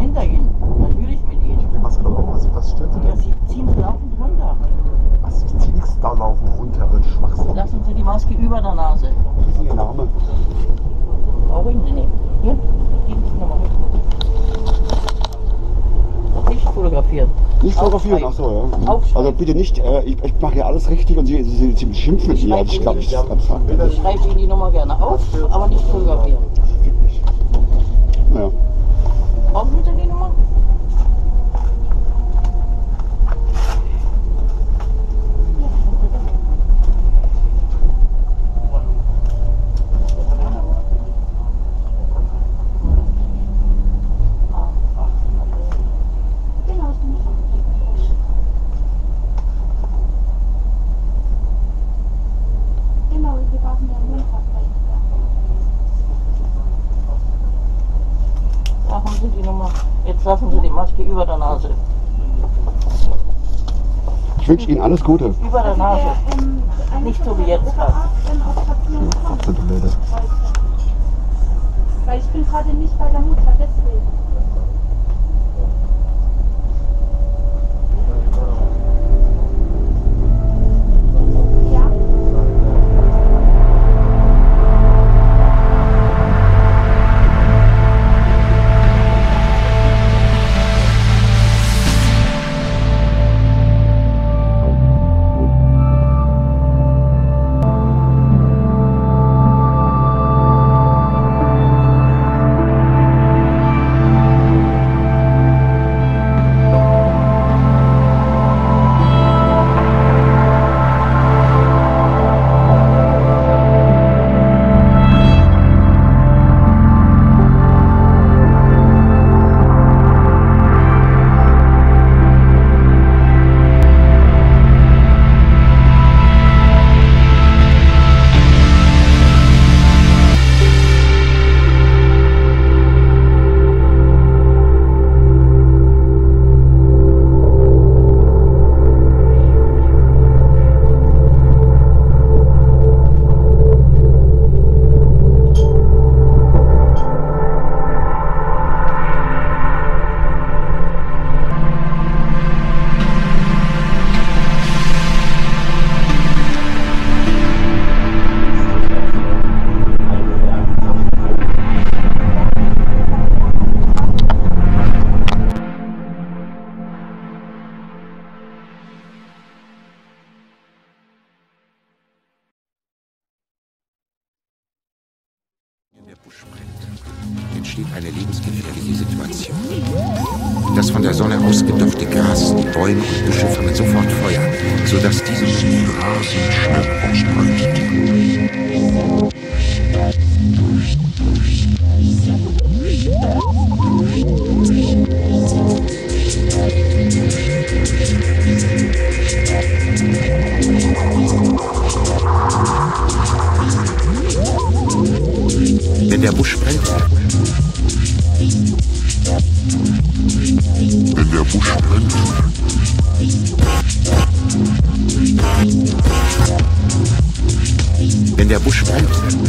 hintergehen. Natürlich mit ihnen. Die Maske doch auch. Was stört Sie Ja, denn? sie ziehen sie laufend runter. Was? Ich zieh nichts da laufend runter. Das ist Schwachsinn. Lassen Sie die Maske über der Nase. Wie ist Ihr Name? Brauche ich nicht. Hier, Dienstnummer. Nicht fotografieren. Nicht fotografieren, ach so, ja. Aufschreiben. Also bitte nicht, ich mache hier alles richtig und Sie beschimpfen mit mir. Also ich glaube, ich das ganz falsch. Ich schreibe Ihnen die Nummer gerne auf, aber nicht fotografieren. Ja. Brauchen Sie die Nummer? Da haben Sie die Nummer. Jetzt lassen Sie die Maske über der Nase. Ich wünsche Ihnen alles Gute. Über der Nase. Nicht so wie jetzt gerade. Was für Blöde. Weil ich bin gerade nicht bei der Mutter, deswegen. Ja. Der Busch brennt, entsteht eine lebensgefährliche Situation. Das von der Sonne ausgedörrte Gras, die Bäume und Büsche fangen sofort Feuer, sodass diese sich rasend schnell ausbreitet. Wenn der Busch brennt, wenn der Busch brennt,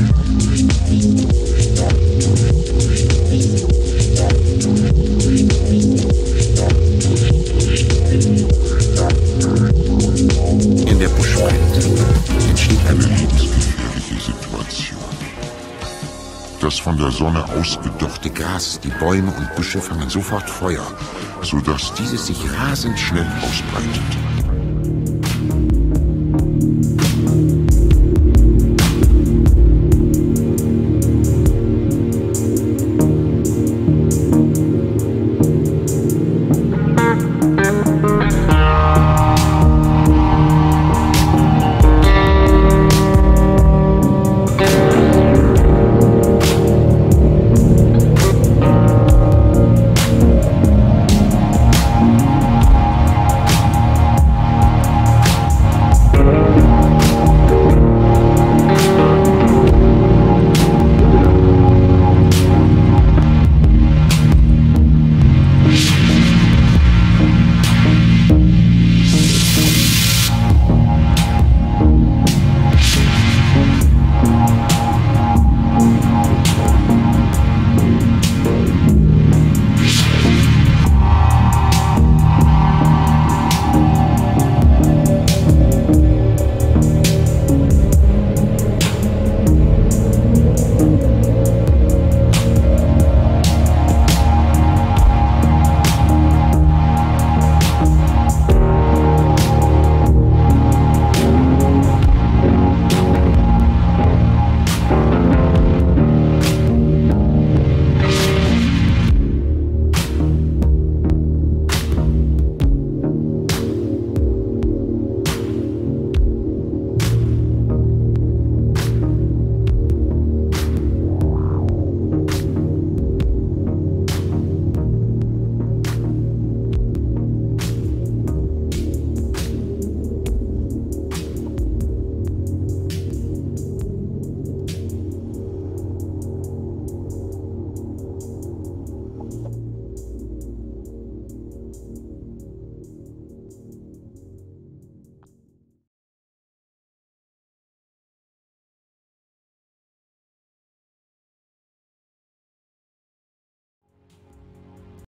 wenn der Busch brennt, entsteht eine lebensgefährliche Situation. Das von der Sonne ausgedörrte Gras, die Bäume und Büsche fangen sofort Feuer, sodass dieses sich rasend schnell ausbreitet.